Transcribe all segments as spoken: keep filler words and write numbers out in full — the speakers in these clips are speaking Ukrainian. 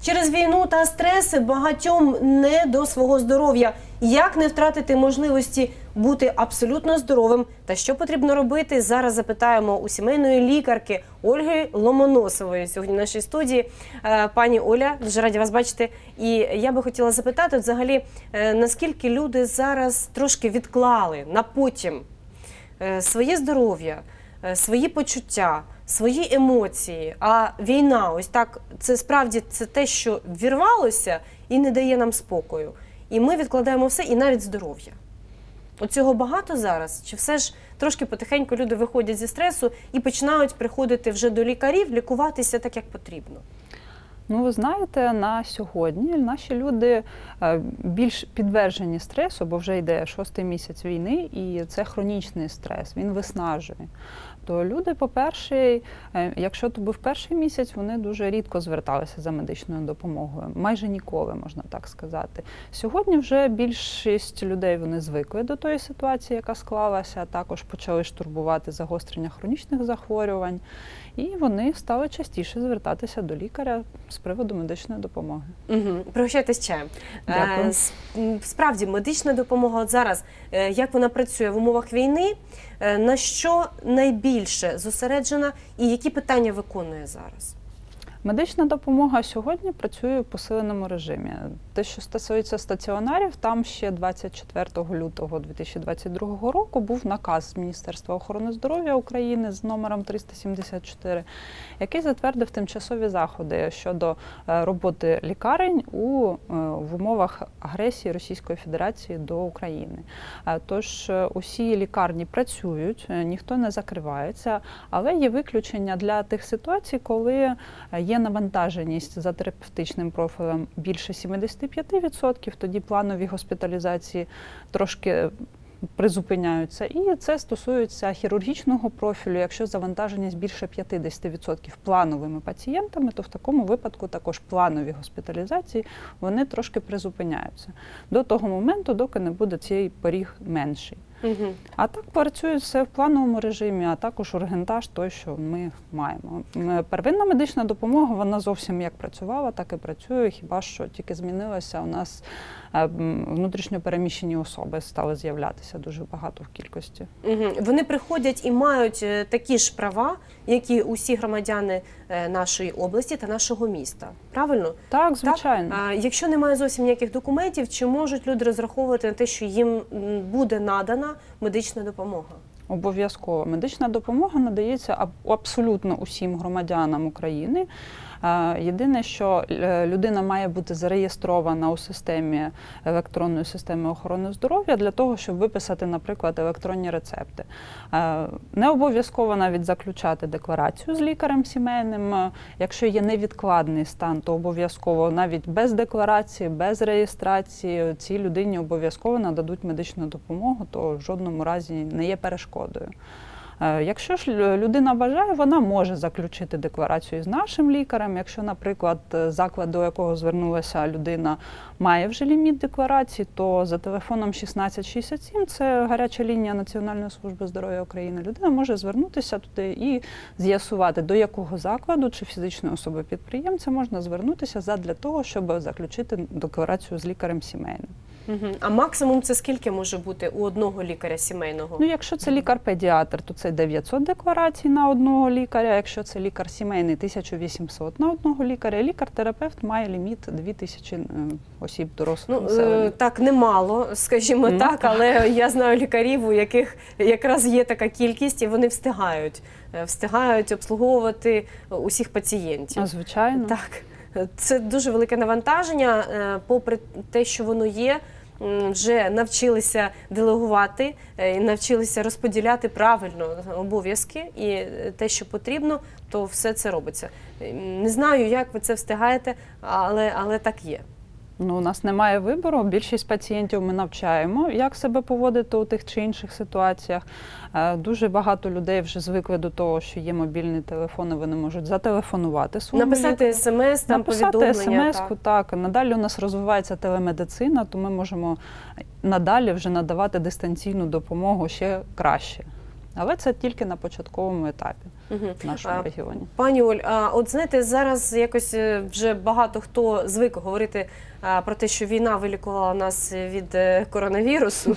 Через війну та стреси багатьом не до свого здоров'я. Як не втратити можливості бути абсолютно здоровим? Та що потрібно робити? Зараз запитаємо у сімейної лікарки Ольги Ломоносової сьогодні в нашій студії. Пані Оля, дуже раді вас бачити. І я би хотіла запитати, взагалі, наскільки люди зараз трошки відклали на потім своє здоров'я, свої почуття, свої емоції, а війна, ось так, це справді це те, що ввірвалося і не дає нам спокою. І ми відкладаємо все, і навіть здоров'я. Оцього багато зараз? Чи все ж трошки потихеньку люди виходять зі стресу і починають приходити вже до лікарів, лікуватися так, як потрібно? Ну, ви знаєте, на сьогодні наші люди більш підтверджені стресу, бо вже йде шостий місяць війни, і це хронічний стрес, він виснажує. То люди, по-перше, якщо то був перший місяць, вони дуже рідко зверталися за медичною допомогою. Майже ніколи, можна так сказати. Сьогодні вже більшість людей, вони звикли до тої ситуації, яка склалася, також почали штурбувати загострення хронічних захворювань. І вони стали частіше звертатися до лікаря з приводу медичної допомоги. Угу. Пригощайтесь чаєм. Дякую. Справді, медична допомога от зараз, як вона працює в умовах війни, на що найбільше зосереджена і які питання виконує зараз? Медична допомога сьогодні працює в посиленому режимі. Те, що стосується стаціонарів, там ще двадцять четвертого лютого дві тисячі двадцять другого року був наказ Міністерства охорони здоров'я України з номером триста сімдесят чотири, який затвердив тимчасові заходи щодо роботи лікарень у, в умовах агресії Російської Федерації до України. Тож усі лікарні працюють, ніхто не закривається, але є виключення для тих ситуацій, коли є навантаженість за терапевтичним профілем більше сімдесят п'ять відсотків, тоді планові госпіталізації трошки призупиняються. І це стосується хірургічного профілю. Якщо завантаженість більше п'ятдесят відсотків плановими пацієнтами, то в такому випадку також планові госпіталізації, вони трошки призупиняються. До того моменту, доки не буде цей поріг менший. Угу. А так працює все в плановому режимі, а також ургентаж той, що ми маємо. Первинна медична допомога, вона зовсім як працювала, так і працює, хіба що тільки змінилося, у нас внутрішньо переміщені особи стали з'являтися дуже багато в кількості. Угу. Вони приходять і мають такі ж права, які усі громадяни нашої області та нашого міста, правильно? Так, звичайно. Так? А якщо немає зовсім ніяких документів, чи можуть люди розраховувати на те, що їм буде надана медична допомога? Обов'язково. Медична допомога надається абсолютно усім громадянам України. Єдине, що людина має бути зареєстрована у системі електронної системи охорони здоров'я для того, щоб виписати, наприклад, електронні рецепти. Не обов'язково навіть заключати декларацію з лікарем сімейним. Якщо є невідкладний стан, то обов'язково навіть без декларації, без реєстрації цій людині обов'язково нададуть медичну допомогу, то в жодному разі не є перешкодою. Якщо ж людина бажає, вона може заключити декларацію з нашим лікарем. Якщо, наприклад, заклад, до якого звернулася людина, має вже ліміт декларації, то за телефоном шістнадцять шістдесят сім, це гаряча лінія Національної служби здоров'я України, людина може звернутися туди і з'ясувати, до якого закладу чи фізичної особи-підприємця можна звернутися задля того, щоб заключити декларацію з лікарем сімейним. Угу. А максимум це скільки може бути у одного лікаря сімейного? Ну, якщо це лікар-педіатр, то це дев'ятсот декларацій на одного лікаря. Якщо це лікар сімейний, тисяча вісімсот на одного лікаря. Лікар-терапевт має ліміт дві тисячі осіб дорослих населення. Ну, так, немало, скажімо mm. так, але я знаю лікарів, у яких якраз є така кількість, і вони встигають, встигають обслуговувати усіх пацієнтів. А, звичайно. Так. Це дуже велике навантаження, попри те, що воно є, вже навчилися делегувати, навчилися розподіляти правильно обов'язки і те, що потрібно, то все це робиться. Не знаю, як ви це встигаєте, але, але так є. Ну, у нас немає вибору. Більшість пацієнтів ми навчаємо, як себе поводити у тих чи інших ситуаціях. Дуже багато людей вже звикли до того, що є мобільні телефони, вони можуть зателефонувати своєму написати смс, там повідомлення. Написати смс-ку, так. так. Надалі у нас розвивається телемедицина, то ми можемо надалі вже надавати дистанційну допомогу ще краще. Але це тільки на початковому етапі Угу. в нашому регіоні. Пані Оль, а от знаєте, зараз якось вже багато хто звик говорити а, про те, що війна вилікувала нас від е, коронавірусу.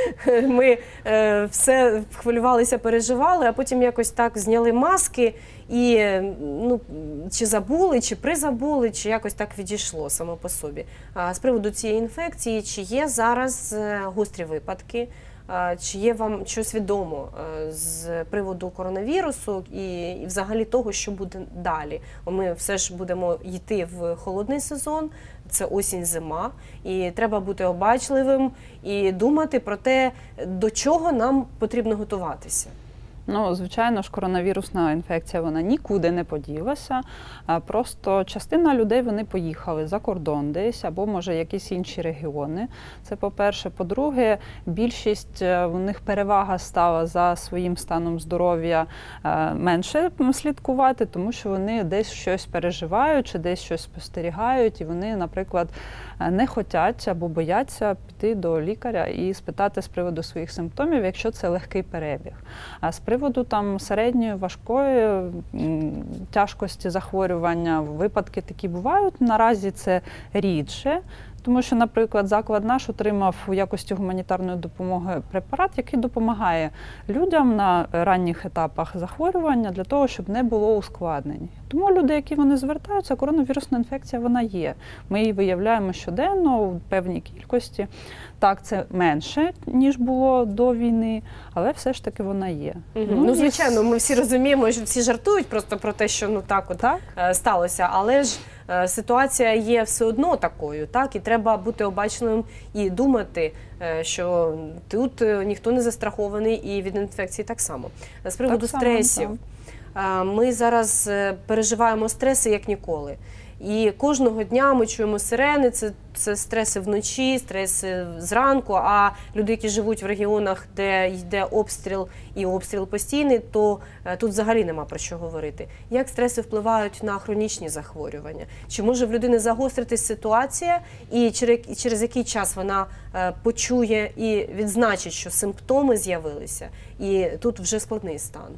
Ми е, все хвилювалися, переживали, а потім якось так зняли маски і ну, чи забули, чи призабули, чи якось так відійшло само по собі. А з приводу цієї інфекції, чи є зараз е, гострі випадки? Чи є вам щось відомо з приводу коронавірусу і, і взагалі того, що буде далі? Ми все ж будемо йти в холодний сезон, це осінь-зима, і треба бути обачливим і думати про те, до чого нам потрібно готуватися. Ну, звичайно ж, коронавірусна інфекція, вона нікуди не поділася. Просто частина людей, вони поїхали за кордон десь, або, може, якісь інші регіони. Це по-перше. По-друге, більшість, у них перевага стала за своїм станом здоров'я менше слідкувати, тому що вони десь щось переживають, чи десь щось спостерігають, і вони, наприклад, не хочуть або бояться піти до лікаря і спитати з приводу своїх симптомів, якщо це легкий перебіг. А з приводу там середньої, важкої тяжкості захворювання, випадки такі бувають. Наразі це рідше, тому що, наприклад, заклад наш отримав у якості гуманітарної допомоги препарат, який допомагає людям на ранніх етапах захворювання для того, щоб не було ускладнень. Тому люди, які вони звертаються, коронавірусна інфекція, вона є. Ми її виявляємо щоденно у певній кількості. Так, це менше, ніж було до війни, але все ж таки вона є. Угу. Ну, ну, звичайно, ми всі розуміємо, що всі жартують просто про те, що ну так от так? сталося, але ж ситуація є все одно такою, так, і треба бути обачним і думати, що тут ніхто не застрахований і від інфекції так само. З приводу так стресів, само, ми зараз переживаємо стреси як ніколи. І кожного дня ми чуємо сирени, це, це стреси вночі, стреси зранку, а люди, які живуть в регіонах, де йде обстріл і обстріл постійний, то е, тут взагалі нема про що говорити. Як стреси впливають на хронічні захворювання? Чи може в людини загостритись ситуація, і через, через який час вона е, почує і відзначить, що симптоми з'явилися, і тут вже складний стан?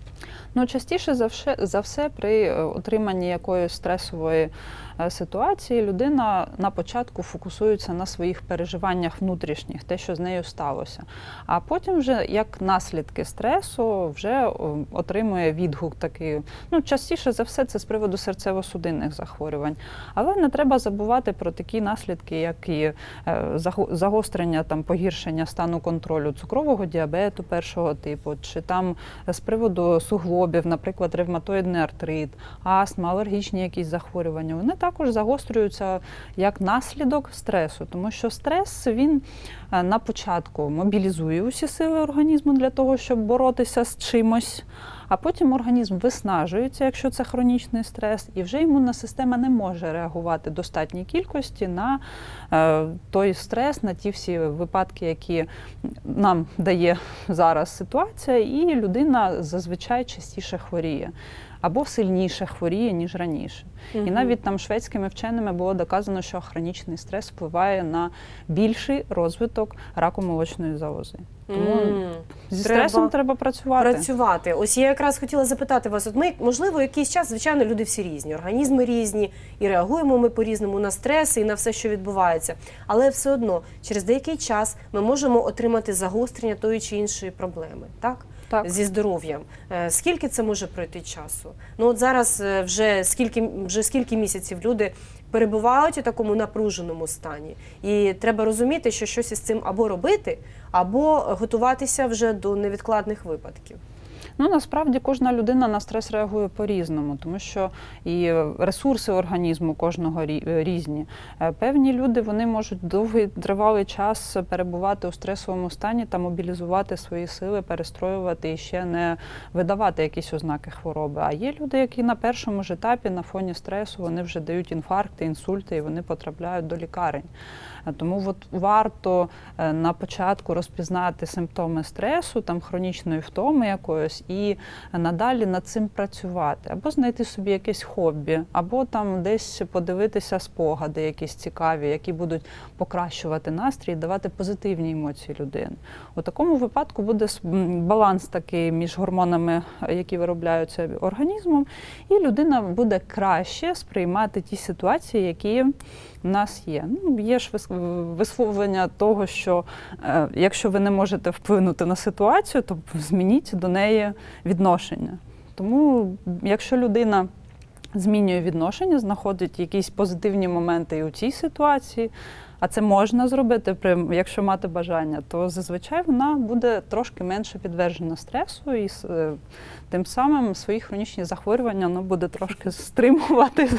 Ну, частіше за все, за все при отриманні якоїсь стресової ситуації людина на початку фокусується на своїх переживаннях внутрішніх, те, що з нею сталося. А потім вже, як наслідки стресу, вже отримує відгук такий. Ну, частіше за все це з приводу серцево-судинних захворювань. Але не треба забувати про такі наслідки, як і загострення, там, погіршення стану контролю цукрового діабету першого типу, чи там з приводу суглобів, наприклад, ревматоїдний артрит, астма, алергічні якісь захворювання. Вони також загострюються як наслідок стресу, тому що стрес, він на початку мобілізує усі сили організму для того, щоб боротися з чимось, а потім організм виснажується, якщо це хронічний стрес, і вже імунна система не може реагувати в достатній кількості на е, той стрес, на ті всі випадки, які нам дає зараз ситуація, і людина зазвичай частіше хворіє. Або сильніше хворіє, ніж раніше. Угу. І навіть там шведськими вченими було доказано, що хронічний стрес впливає на більший розвиток раку молочної залози. Тому mm. зі треба стресом треба працювати. Працювати. Ось я якраз хотіла запитати вас, от ми, можливо, якийсь час, звичайно, люди всі різні, організми різні, і реагуємо ми по-різному на стреси і на все, що відбувається. Але все одно, через деякий час ми можемо отримати загострення тої чи іншої проблеми, так? Так. Зі здоров'ям. Скільки це може пройти часу? Ну от зараз вже скільки, вже скільки місяців люди перебувають у такому напруженому стані. І треба розуміти, що щось із цим або робити, або готуватися вже до невідкладних випадків. Ну, насправді, кожна людина на стрес реагує по-різному, тому що і ресурси організму кожного різні. Певні люди, вони можуть довгий, тривалий час перебувати у стресовому стані та мобілізувати свої сили, перестроювати і ще не видавати якісь ознаки хвороби. А є люди, які на першому ж етапі, на фоні стресу, вони вже дають інфаркти, інсульти, і вони потрапляють до лікарень. Тому от варто на початку розпізнати симптоми стресу, там хронічної втоми якоїсь, і надалі над цим працювати. Або знайти собі якесь хобі, або там десь подивитися спогади якісь цікаві, які будуть покращувати настрій, давати позитивні емоції людини. У такому випадку буде баланс такий між гормонами, які виробляються організмом, і людина буде краще сприймати ті ситуації, які в нас є. Ну, є ж висловлення того, що е, якщо ви не можете вплинути на ситуацію, то змініть до неї відношення. Тому, якщо людина змінює відношення, знаходить якісь позитивні моменти і у цій ситуації, а це можна зробити, якщо мати бажання, то зазвичай вона буде трошки менше підтверджена стресу і тим самим свої хронічні захворювання ну, буде трошки стримувати.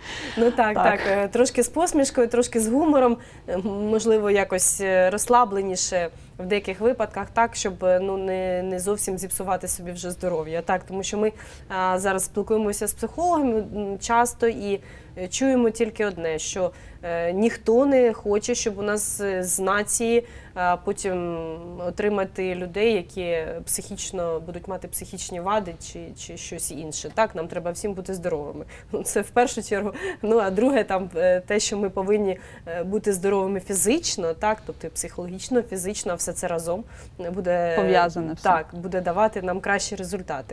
Ну так, так, так. Трошки з посмішкою, трошки з гумором, можливо, якось розслабленіше в деяких випадках, так, щоб ну, не, не зовсім зіпсувати собі вже здоров'я. Так, тому що ми а, зараз спілкуємося з психологами часто і чуємо тільки одне, що е, ніхто не хоче, щоб у нас з нації е, потім отримати людей, які психічно будуть мати психічні вади чи, чи щось інше. Так, нам треба всім бути здоровими. Це в першу чергу. Ну, а друге, там, те, що ми повинні бути здоровими фізично, так, тобто психологічно, фізично, все це разом буде пов'язане все. Так, буде давати нам кращі результати.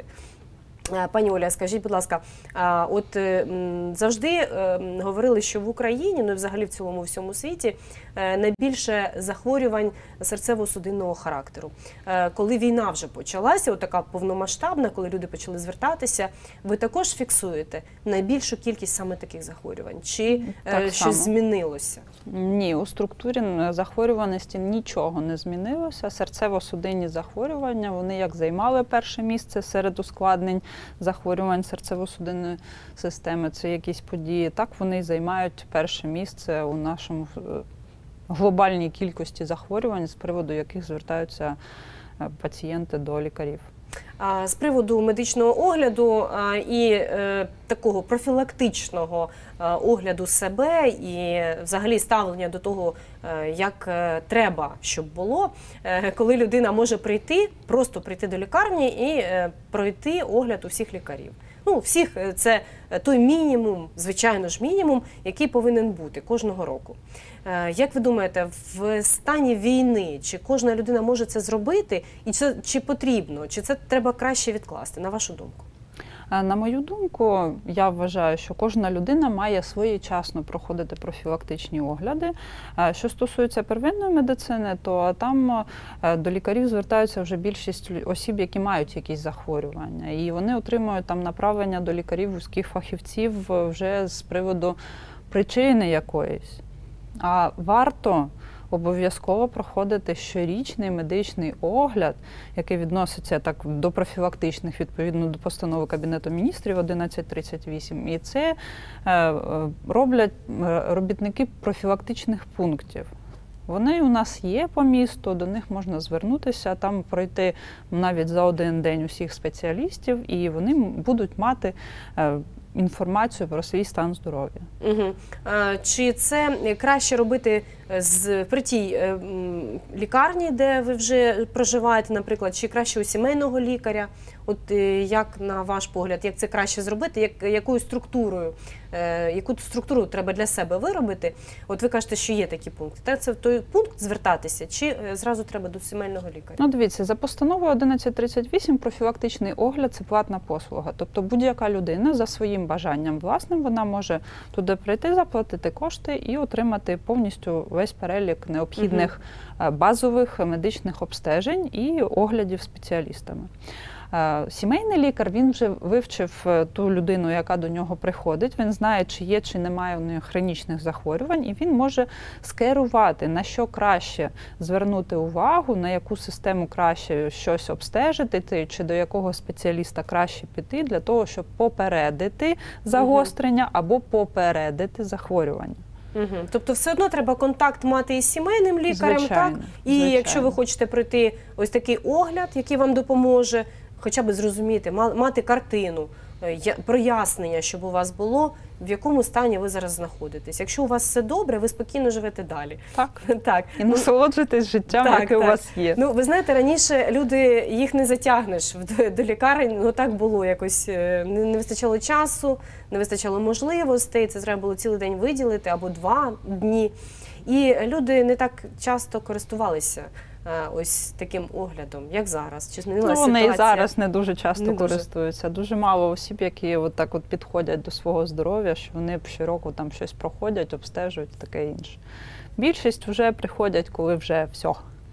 Пані Оля, скажіть, будь ласка, от завжди говорили, що в Україні, ну і взагалі в цілому всьому світі, найбільше захворювань серцево-судинного характеру. Коли війна вже почалася, от така повномасштабна, коли люди почали звертатися, ви також фіксуєте найбільшу кількість саме таких захворювань? Чи так щось змінилося? Ні, у структурі захворюваності нічого не змінилося. Серцево-судинні захворювання, вони як займали перше місце серед ускладнень захворювань серцево-судинної системи, це якісь події, так вони і займають перше місце у нашому глобальній кількості захворювань, з приводу яких звертаються пацієнти до лікарів. З приводу медичного огляду і е, такого профілактичного огляду себе і взагалі ставлення до того, як треба, щоб було, коли людина може прийти, просто прийти до лікарні і пройти огляд у всіх лікарів. Ну, всіх це той мінімум, звичайно ж мінімум, який повинен бути кожного року. Як ви думаєте, в стані війни, чи кожна людина може це зробити, і це, чи потрібно, чи це треба краще відкласти, на вашу думку? На мою думку, я вважаю, що кожна людина має своєчасно проходити профілактичні огляди. Що стосується первинної медицини, то там до лікарів звертаються вже більшість осіб, які мають якісь захворювання. І вони отримують там направлення до лікарів, вузьких фахівців вже з приводу причини якоїсь. А варто обов'язково проходити щорічний медичний огляд, який відноситься так до профілактичних, відповідно до постанови Кабінету міністрів одинадцять тридцять вісім. І це е, роблять робітники профілактичних пунктів. Вони у нас є по місту, до них можна звернутися, там пройти навіть за один день усіх спеціалістів, і вони будуть мати е, інформацію про свій стан здоров'я. Угу. Чи це краще робити з, при тій лікарні, де ви вже проживаєте, наприклад, чи краще у сімейного лікаря? От як, на ваш погляд, як це краще зробити, як, якою структурою, яку структуру треба для себе виробити? От ви кажете, що є такі пункти. Треба це в той пункт звертатися, чи зразу треба до сімейного лікаря? Ну, дивіться, за постановою одинадцять тридцять вісім профілактичний огляд – це платна послуга. Тобто будь-яка людина за своїм бажанням власним, вона може туди прийти, заплатити кошти і отримати повністю весь перелік необхідних угу. базових медичних обстежень і оглядів спеціалістами. Сімейний лікар, він вже вивчив ту людину, яка до нього приходить, він знає, чи є, чи немає у неї хронічних захворювань, і він може скерувати, на що краще звернути увагу, на яку систему краще щось обстежити, чи до якого спеціаліста краще піти, для того, щоб попередити загострення угу. або попередити захворювання. Угу. Тобто все одно треба контакт мати із сімейним лікарем, звичайно, так? І звичайно. Якщо ви хочете пройти ось такий огляд, який вам допоможе, хоча б зрозуміти, мати картину, е, я- прояснення, щоб у вас було, в якому стані ви зараз знаходитесь. Якщо у вас все добре, ви спокійно живете далі. Так. Так. І Ну, насолоджуйтесь життям, так, яке у так. вас є. Ну, ви знаєте, раніше люди, їх не затягнеш в- до лікарень, ну так було якось, е, не, не вистачало часу, не вистачало можливостей, це треба було цілий день виділити або два дні. І люди не так часто користувалися е, ось таким оглядом, як зараз. Чи Ну, змінилася вони і ситуація? зараз не дуже часто Не дуже. користуються. Дуже мало осіб, які от так от підходять до свого здоров'я, що вони щороку там щось проходять, обстежують, таке інше. Більшість вже приходять, коли вже все.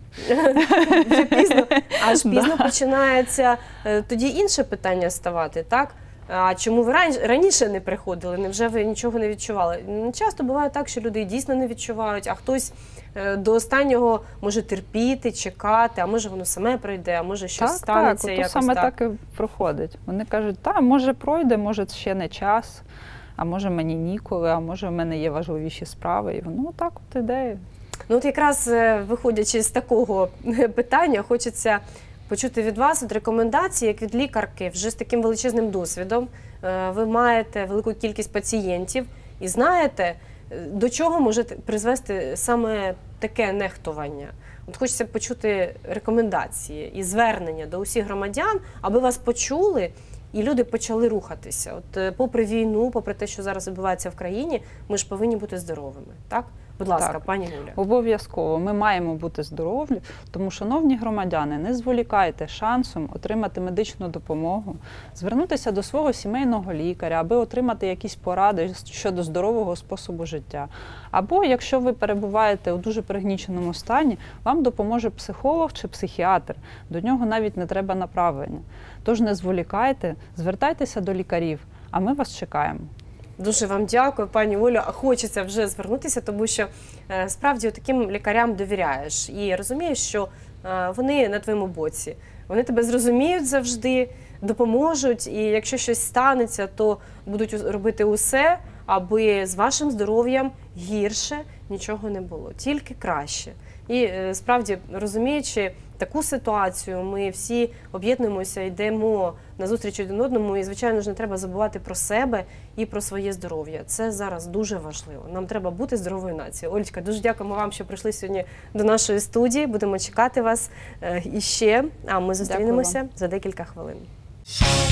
Вже пізно, аж Да. пізно починається е, тоді інше питання ставати, так? А чому ви ран- раніше не приходили? Невже ви нічого не відчували? М, Часто буває так, що люди і дійсно не відчувають, а хтось е, до останнього може терпіти, чекати, а може воно саме пройде, а може щось Так, станеться так, ото якось саме так. так і проходить. Вони кажуть, та, може пройде, може ще не час, а може мені ніколи, а може в мене є важливіші справи. І воно так от іде. Ну от якраз е, виходячи з такого питання, хочеться почути від вас от рекомендації, як від лікарки, вже з таким величезним досвідом. Е, Ви маєте велику кількість пацієнтів і знаєте, е, до чого може т- призвести саме таке нехтування. От хочеться почути рекомендації і звернення до усіх громадян, аби вас почули і люди почали рухатися. От е, попри війну, попри те, що зараз відбувається в країні, ми ж повинні бути здоровими. Так? Будь ласка, Так. пані Гуля. Обов'язково ми маємо бути здорові, тому, шановні громадяни, не зволікайте шансом отримати медичну допомогу, звернутися до свого сімейного лікаря, аби отримати якісь поради щодо здорового способу життя. Або, якщо ви перебуваєте у дуже пригніченому стані, вам допоможе психолог чи психіатр. До нього навіть не треба направлення. Тож не зволікайте, звертайтеся до лікарів, а ми вас чекаємо. Дуже вам дякую, пані Олю. Хочеться вже звернутися, тому що е, справді таким лікарям довіряєш і розумієш, що е, вони на твоєму боці. Вони тебе зрозуміють завжди, допоможуть, і якщо щось станеться, то будуть у- робити усе, аби з вашим здоров'ям гірше нічого не було, тільки краще. І е, справді, розуміючи таку ситуацію, ми всі об'єднуємося, йдемо на зустріч один одному, і, звичайно ж, не треба забувати про себе і про своє здоров'я. Це зараз дуже важливо. Нам треба бути здоровою нацією. Олечка, дуже дякуємо вам, що прийшли сьогодні до нашої студії. Будемо чекати вас е, іще, а ми зустрінемося за декілька хвилин.